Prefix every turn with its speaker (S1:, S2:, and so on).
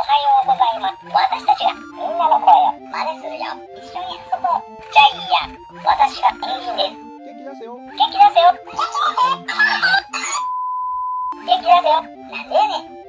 S1: ようございます。私たちがみんなの声を真似するよ。一緒に遊ぼう。じゃあいいや。私がペンギンです。
S2: 元気出せよ。
S1: 元気出せよ。元気出せよ。なんでやねん。